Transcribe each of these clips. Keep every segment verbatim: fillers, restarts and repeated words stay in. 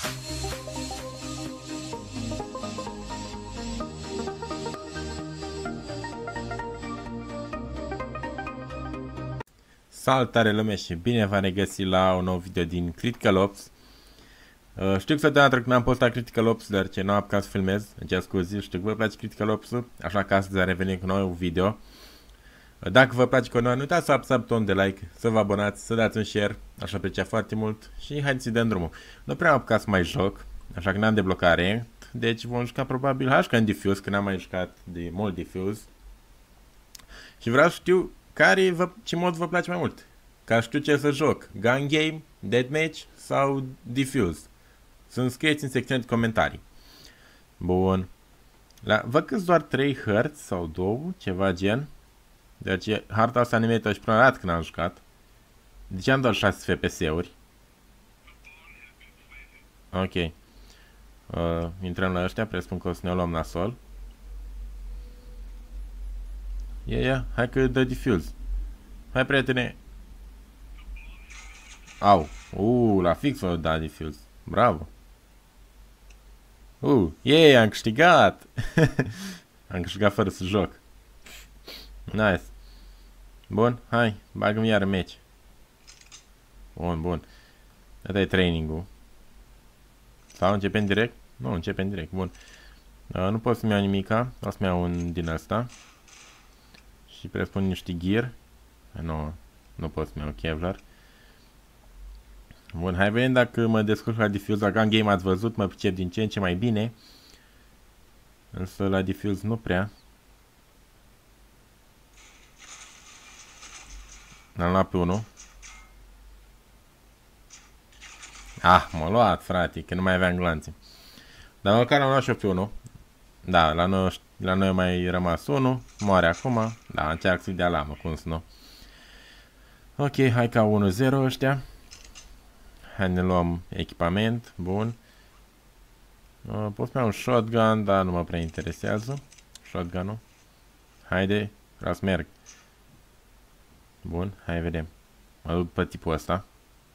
Salutare lume și bine v-am regăsit la un nou video din Critical Ops. Uh, știu că săptămâna trecută n-am postat Critical Ops, dar ce n-am apucat să filmez, îmi cer scuze, știu că vă place Critical Ops-ul, așa că astăzi am revenit cu un nou video. Uh, dacă vă place continuare, nu uitați să apăsați butonul de like, să vă abonați, să dați un share, aș aprecia foarte mult și haideți să dăm drumul. Nu prea am apucat să mai joc, așa că n-am deblocat ranked, deci vom juca probabil H ca în Diffuse, că n-am mai jucat de mult Diffuse. Și vreau să știu care vă, ce mod vă place mai mult. Ca știu ce să joc. Gun Game, Deathmatch sau Diffuse. Să-mi scrieți în secțiunea de comentarii. Bun. La, văd că doar trei hărți sau două, ceva gen. Deci harta asta animată și prima dată când am jucat. De ce am doar șase F P S-uri? Ok. Uh, intrăm la ăștia, presupun că o să ne luăm nasol. Ia, yeah, yeah, hai că dă Diffuse. Hai, prietene. Au. Uuu, la fix o da Diffuse. Bravo. Uh, yeah, am câștigat. Am câștigat fără să joc. Nice. Bun, hai, bagă-mi iară meci. Bun, bun. Ăsta e training-ul. Sau începem direct? Nu, începem direct, bun. Uh, nu pot să-mi iau nimica. O să-mi iau un din ăsta. Și presupun niște gear. Nu, nu pot să-mi iau Kevlar. Bun, hai vedem dacă mă descurc la Diffuse. La Gun Game ați văzut, mă pricep din ce în ce mai bine. Însă la Diffuse nu prea. L-am luat pe unul. Ah, m-a luat, frate, că nu mai aveam glanțe. Dar măcar am luat și-o pe unul. Da, la noi, la noi mai rămas unul. Moare acum. Da, încearcă să-i dea lamă, cum să nu. Ok, hai ca unu zero ăștia. Hai ne luăm echipament, bun. Uh, pot să-mi iau un shotgun, dar nu mă prea interesează. Shotgun-ul. Haide, vreau să merg. Bun, hai vedem. Mă duc pe tipul ăsta.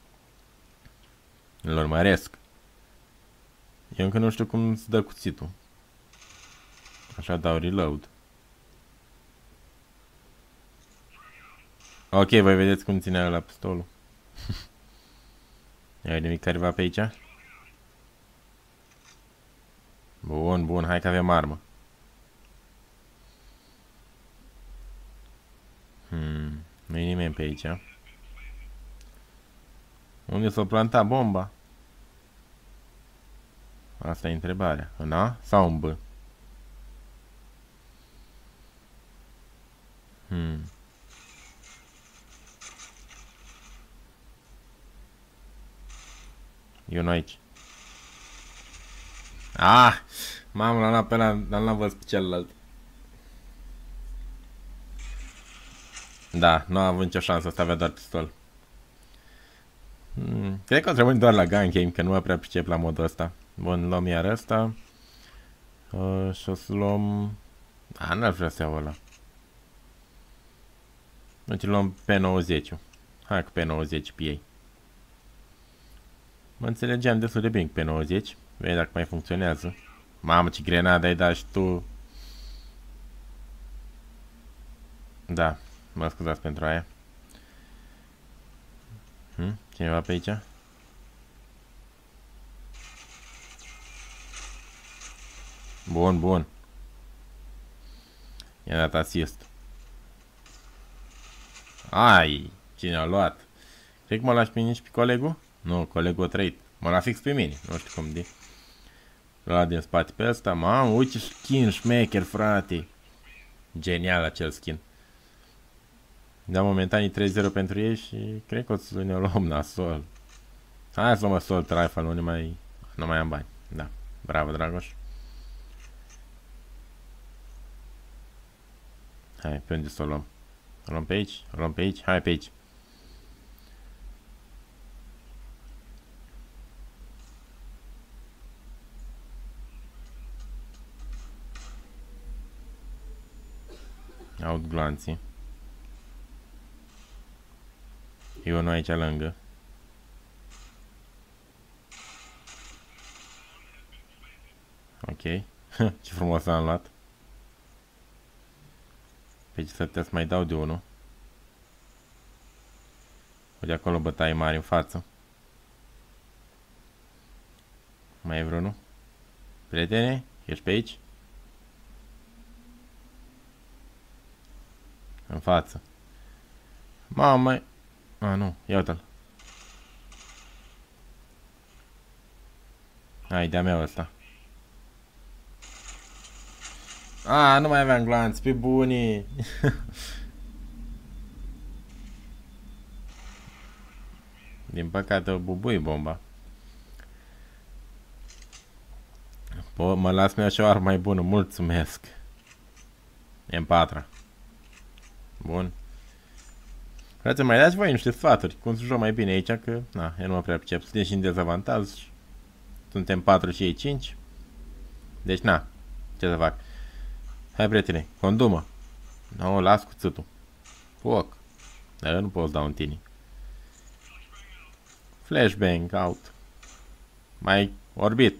Îl urmăresc. Eu încă nu știu cum se dă cuțitul. Așa dau reload. Ok, voi vedeți cum ține la pistolul. Ia vedem careva pe aici. Bun, bun, hai că avem armă. Hmm, nu e nimeni pe aici. Unde s-a plantat bomba? Asta e întrebarea. În A sau în B? Hmm. Eu nu aici. Ah! Mamă, l-am luat pe ăla, dar n-am văzut pe celălalt. Da, nu am avut nicio șansă, asta avea doar pistol. Hmm, cred că o trebuie doar la Gun Game, că nu mă prea pricep la modul ăsta. Bun, luăm iar ăsta. Uh, și o să luăm... Ah, n-ar vrea să iau ăla. Deci luăm P nouăzeci. Hai cu P nouăzeci pe ei. Mă înțelegeam destul de bine cu P nouăzeci. Vezi dacă mai funcționează. Mamă, ce grenadă ai dat și tu. Da, mă scuzați pentru aia. Hm? Cineva pe aici? Bun, bun. I-a dat asist. Ai, cine a luat? Cred că mă lași pe mine și pe colegul? Nu, colegul a trăit. Mă la fix pe mine, nu știu cum de. L-a din spate pe ăsta. Mamă, uite skin șmecher, frate. Genial acel skin. Da, momentan e trei zero pentru ei și cred că o să ne luăm nasol. Hai să luăm assault rifle, nu mai, nu mai am bani. Da, bravo, Dragoș. Hai, pe unde să o luăm? O luăm pe aici? O luăm pe aici? Hai pe aici. Aud glanții. E unul aici lângă. Ok. Ce frumos am luat. Pe ce să te mai dau de unul. De acolo bătaie mari în față. Mai e vreunul? Prietene? Ești pe aici? În față. Mamă. A, nu. Ia uite-l. Hai, de-a mea ăsta. A, nu mai aveam glanț, pe bunii. Din păcate o bubui bomba. Po, mă las mi așa o armă mai bună, mulțumesc. M patru. Bun. Frate, mai dați voi niște sfaturi, cum să joc mai bine aici, că, na, eu nu mă prea pricep. Suntem și în dezavantaj. Suntem patru și ei cinci. Deci, na, ce să fac? Hai, prietene, condumă. Nu, las cuțutul. Foc. Dar eu nu pot să dau în tine. Flashbang, out. Mai orbit.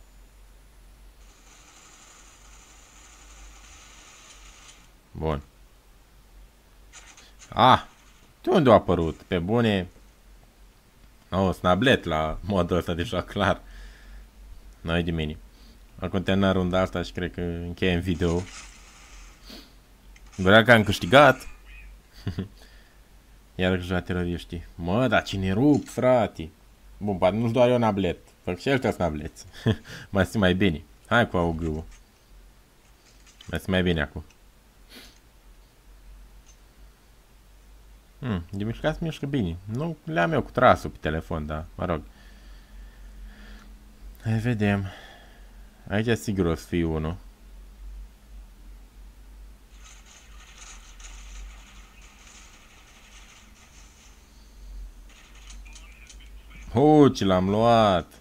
Bun. Ah! De unde a apărut? Pe bune. Oh, snablet la modul ăsta deja clar. Noi de mine. Acum terminăm runda asta și cred că încheiem video. Doar că am câștigat. Iar că joa teroriștii. Mă, dar cine rup, frate? Bun, poate nu-ți doar eu nablet. Fac și ăștia snableți. Mai simt mai bine. Hai cu augâul. Mai simt mai bine acum. Hmm, de mișcat se mișcă bine. Nu le-am eu cu trasul pe telefon, dar mă rog. Hai vedem. Aici sigur o să fie unul. Oh, ce l-am luat!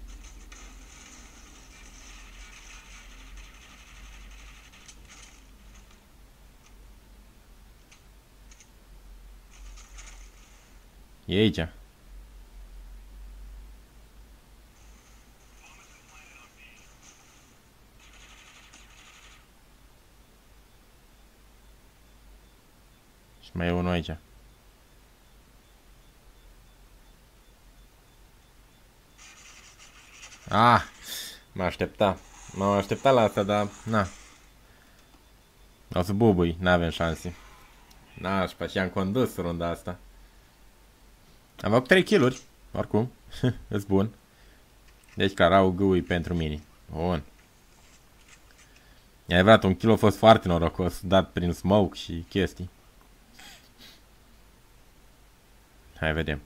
E aici. Și mai e unul aici. Ah! Mă aștepta. M-am așteptat la asta, dar... Na. O să bubui. N-avem șanse. Na, și pe aceea am condus runda asta. Am făcut trei kill-uri. Oricum. Îs bun. Deci clar, au gâui pentru mine. Bun. E adevărat, un kill a fost foarte norocos. Dat prin smoke și chestii. Hai, vedem.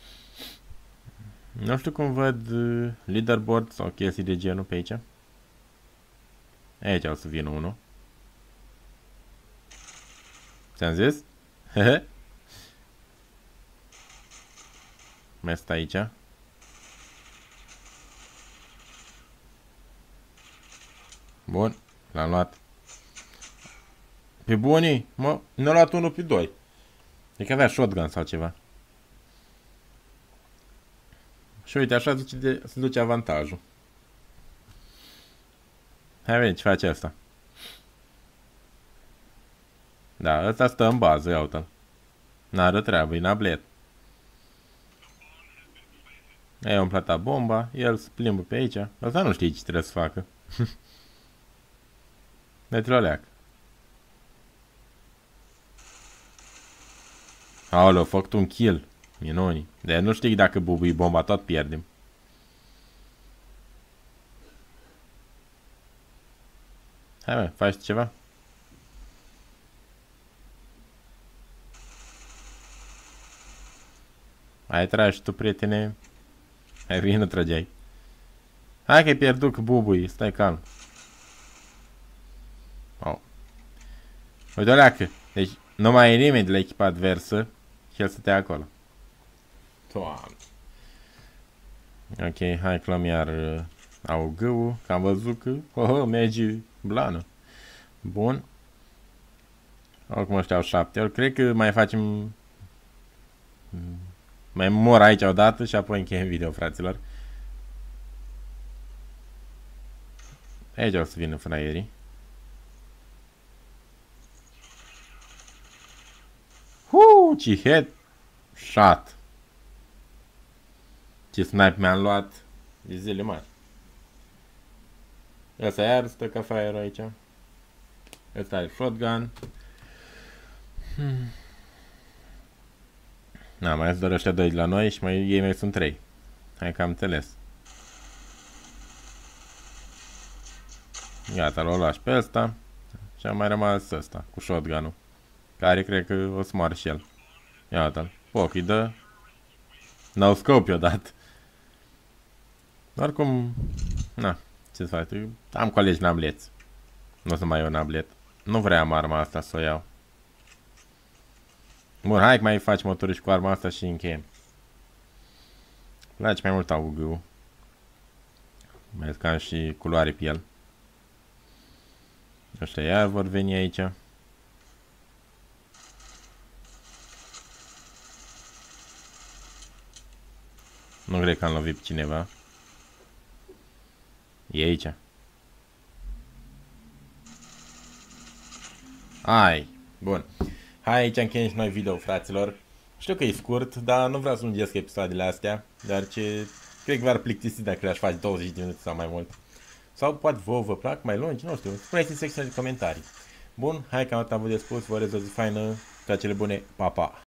Nu știu cum văd uh, leaderboard sau chestii de genul pe aici. Aici o să vină unul. Ți-am zis? Hehe. Mai stă aici. Bun, l-am luat. Pe bunii, mă, ne-a luat unul pe doi. E că avea shotgun sau ceva. Și uite, așa duce de, se duce avantajul. Hai vedem ce face asta. Da, ăsta stă în bază, ia uite-l. N-are treabă, e nablet. Ai umplat bomba, el se plimbă pe aici. Ăsta nu știe ce trebuie să facă. Dă-te la leac. Aoleu, a făcut un kill. Minuni. De nu știi dacă bubui bomba, tot pierdem. Hai mă, faci ceva? Ai tragi tu, prietene. Hai, vine, trageai. Hai că-i pierdut cu bubui, stai calm. Oh. Uite o leacă. Deci nu mai e nimeni de la echipa adversă și el stătea acolo. Doamne. Ok, hai că luăm iar uh, augâul, că am văzut că oh, oh, merge blană. Bun. Oricum ăștia au șapte ori. Cred că mai facem... Mai mor aici odată și apoi încheiem video, fraților. Aici o să vină fraierii. Huu, ce head shot. Ce snipe mi-am luat de zile mari. Ăsta iar stă ca fraierul aici. Ăsta are shotgun. Hmm. Na, mai sunt doar ăștia doi de la noi și mai, ei mai sunt trei. Hai că am înțeles. Gata, l-o luat și pe ăsta. Și am mai rămas ăsta, cu shotgun-ul. Care cred că o să moară și el. Ia uite-l. Foc îi dă. N-au scope i-o dat. Oricum, na, ce să faci? Am colegi nableți. Nu o să mai iau nablet. Nu vreau arma asta să o iau. Bun, hai că mai faci motorul și cu arma asta și încheiem. Place mai mult A U G-ul. Mai ca și culoare pe el. Ăștia iar vor veni aici. Nu cred că am lovit pe cineva. E aici. Hai. Bun. Hai, aici încheiem și noi video, fraților. Știu că e scurt, dar nu vreau să lungesc episoadele astea, deoarece cred că v-ar plictisi dacă le-aș face douăzeci de minute sau mai mult. Sau poate vouă vă plac mai lungi, nu știu. Spuneți în secțiunea de comentarii. Bun, hai că am avut de spus, vă urez o zi faină, toate cele bune, pa, pa!